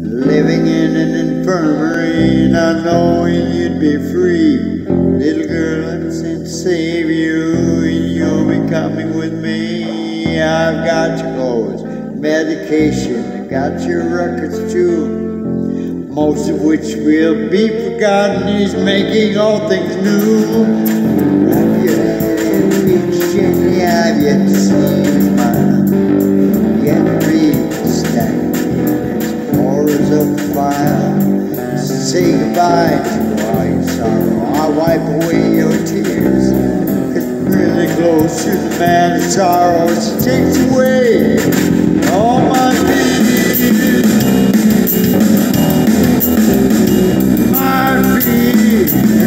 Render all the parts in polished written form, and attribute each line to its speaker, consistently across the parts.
Speaker 1: living in an infirmary, not knowing you'd be free. Little girl, I'm sent to save you, and you'll be coming with me. I've got your clothes, medication, I've got your records too, most of which will be forgotten. He's making all things new. Wrap your head in reach gently, I've yet to see you smile, yet to read the stack of horrors of the file. Say goodbye to all your sorrow, I'll wipe away your tears. It's really close to the man of sorrow, she takes away all my fears. My fears.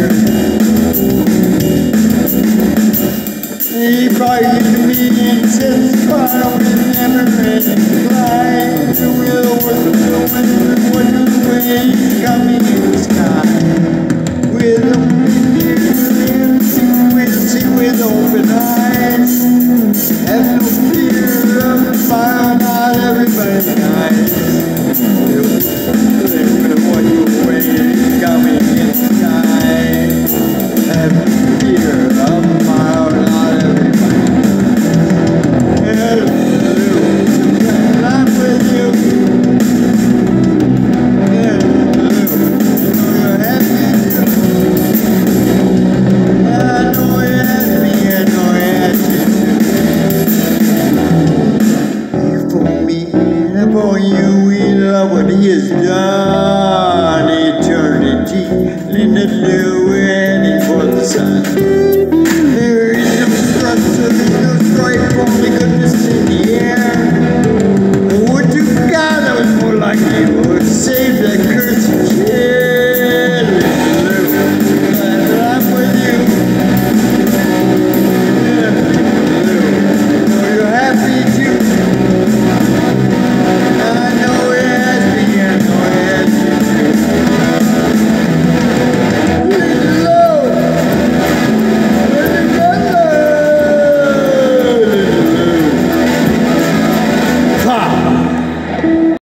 Speaker 1: He frightened me and said the fire will never end. Flying the will with the wind, wonder when he's coming in the sky. With open ears, we'll see with open eyes. Have no fear of the fire, not everybody dies. With what you're waiting, he's coming in the sky. Have no fear of the fire, not everybody dies. I'm with you. For you, we love what he is doing.